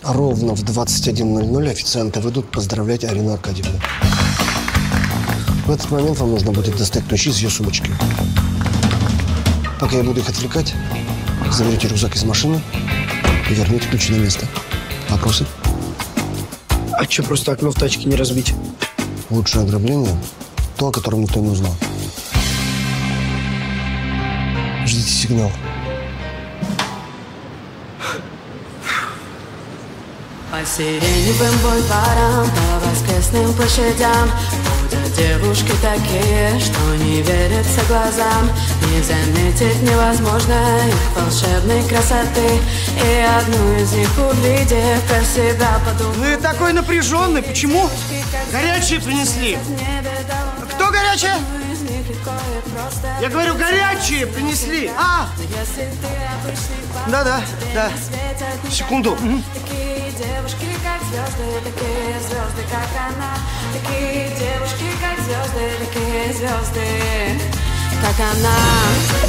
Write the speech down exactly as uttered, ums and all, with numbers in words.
Ровно в двадцать один ноль ноль официанты выйдут поздравлять Арину Аркадьевну. В этот момент вам нужно будет достать ключи из ее сумочки. Пока я буду их отвлекать, заберите рюкзак из машины и верните ключи на место. Вопросы? А что, просто окно в тачке не разбить? Лучшее ограбление – то, о котором никто не узнал. Ждите сигнал. По сиреневым бульварам, по воскресным площадям ходят девушки такие, что не верится глазам. Не заметить невозможно их волшебной красоты. И одну из них увидев, про себя подумал. Вы такой напряженный, почему? Горячее принесли. Кто горячее? Я говорю, горячие принесли. А! Да-да, да. Секунду. Угу. Такие девушки, как звезды, такие звезды, как она. Такие девушки, как звезды, такие звезды, как она.